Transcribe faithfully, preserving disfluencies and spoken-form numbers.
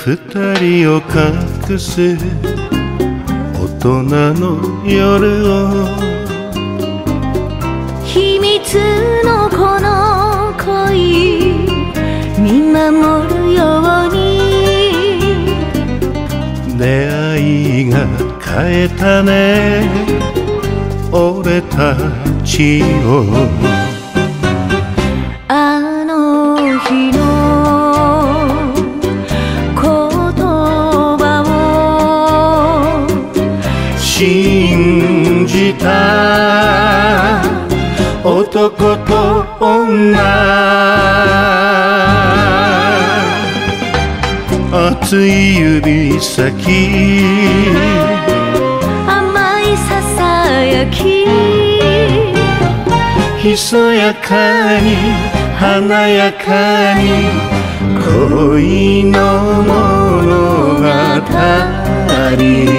二人を隠す大人の夜を秘密のこの恋見守るように出会いが変えたね俺たちをあの日の言葉を信じた男と女熱い指先甘いささやきひそやかに華やかに恋の物語